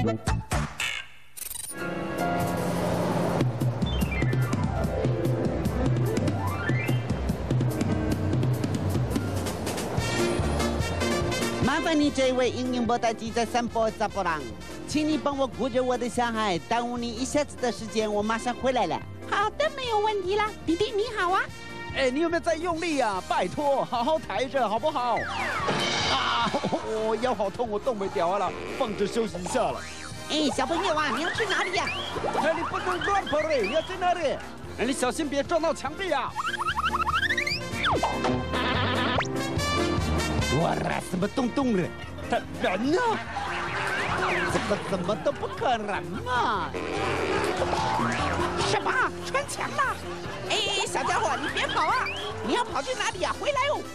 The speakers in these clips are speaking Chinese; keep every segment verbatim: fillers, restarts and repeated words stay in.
麻烦你这位英英波代记在散播杂波浪，请你帮我顾着我的小孩，耽误你一下子的时间，我马上回来了。 好的，没有问题啦，弟弟你好啊。 哎，你有没有在用力啊？拜托，好好抬着好不好？啊，我腰好痛，我动不了了，放着休息一下了。 哎，小朋友啊，你要去哪里呀？ 哎，你不能乱跑嘞，你要在哪里？哎，你小心别撞到墙壁啊！ 哇啦，什么洞洞的？ 他人呢？ 这个怎么都不可能嘛！ 什么？穿墙了？哎，小家伙，你别跑啊！你要跑去哪里呀？回来哦！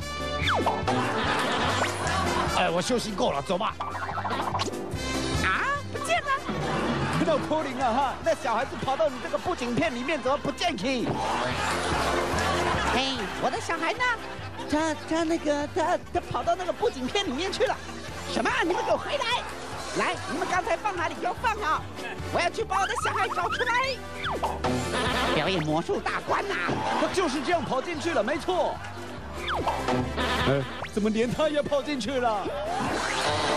哎，我休息够了，走吧。 啊，不见了！ 那可怜啊哈！那小孩子跑到你这个布景片里面，怎么不见去？ 嘿，我的小孩呢？ 他他那个他他跑到那个布景片里面去了。 什么？你们给我回来！来，你们刚才放哪里？给我放好！我要去把我的小孩找出来。表演魔术大关呐、啊！ 他就是这样跑进去了，没错。哎，怎么连他也跑进去了？